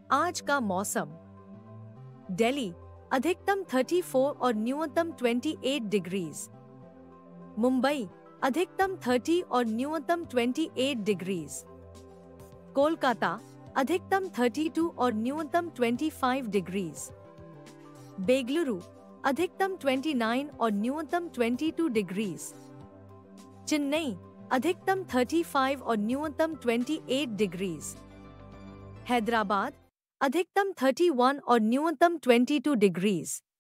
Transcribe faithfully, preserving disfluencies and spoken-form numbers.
आज का मौसम। दिल्ली अधिकतम चौंतीस और न्यूनतम अट्ठाईस डिग्रीज। मुंबई अधिकतम तीस और न्यूनतम अट्ठाईस डिग्रीज। कोलकाता अधिकतम बत्तीस और न्यूनतम पच्चीस डिग्रीज। बेंगलुरु अधिकतम उनतीस और न्यूनतम बाईस डिग्रीज। चेन्नई अधिकतम पैंतीस और न्यूनतम अट्ठाईस डिग्रीज। हैदराबाद अधिकतम इकतीस और न्यूनतम बाईस डिग्रीज।